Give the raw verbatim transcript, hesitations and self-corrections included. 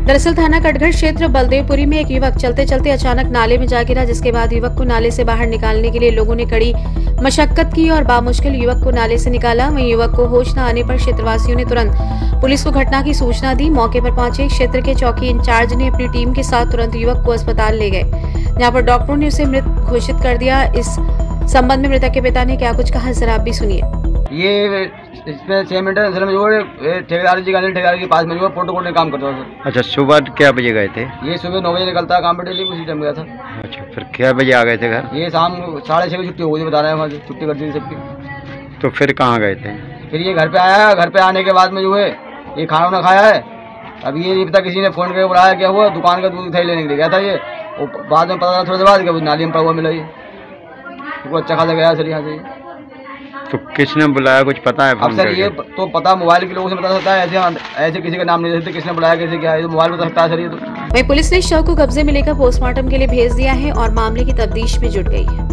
दरअसल थाना कटघर क्षेत्र बलदेवपुरी में एक युवक चलते चलते अचानक नाले में जा गिरा, जिसके बाद युवक को नाले से बाहर निकालने के लिए लोगों ने कड़ी मशक्कत की और बामुश्किल युवक को नाले से निकाला। वहीं युवक को होश न आने पर क्षेत्रवासियों ने तुरंत पुलिस को घटना की सूचना दी। मौके पर पहुंचे क्षेत्र के चौकी इंचार्ज ने अपनी टीम के साथ तुरंत युवक को अस्पताल ले गए, जहाँ पर डॉक्टरों ने उसे मृत घोषित कर दिया। इस संबंध में मृतक के पिता ने क्या कुछ कहा, जरा आप भी सुनिए। ये इसमें छह मिनट में जो ठेकेदार जी का ठेकेदार के पास में जो प्रोटोकॉल में काम करता था। अच्छा, सुबह क्या बजे गए थे? ये सुबह नौ बजे निकलता है काम पे डेली, उसी टाइम गया था। अच्छा, फिर क्या बजे आ गए थे घर? ये शाम साढ़े छः बजे छुट्टी हो गई, बता रहे हैं, वहाँ से छुट्टी कर दी सबकी। तो फिर कहाँ गए थे? फिर ये घर पे आया, घर पे आने के बाद में जो है ये खाना वाना खाया है। अब ये नहीं पता किसी ने फोन करके बुलाया क्या हुआ, दुकान का दूध थैली लेने के लिए गया था ये, और बाद में पता चला थोड़ी देर बाद कि नाली में पड़ा हुआ मिला ये, वो अच्छा खासा गया सर यहाँ से। तो किसने बुलाया, कुछ पता है? अब सर ये तो पता मोबाइल के लोगों से बता सकता है, ऐसे ऐसे किसी का नाम नहीं देते, किसने बुलाया कैसे क्या है, तो मोबाइल बता सकता है सर ये तो। वहीं पुलिस ने शव को कब्जे में लेकर पोस्टमार्टम के लिए भेज दिया है और मामले की तफ्तीश में जुट गई है।